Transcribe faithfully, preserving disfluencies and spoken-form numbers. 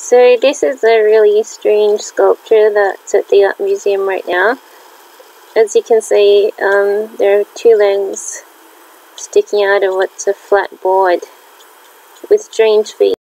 So this is a really strange sculpture that's at the art museum right now. As you can see, um, there are two legs sticking out of what's a flat board with strange feet.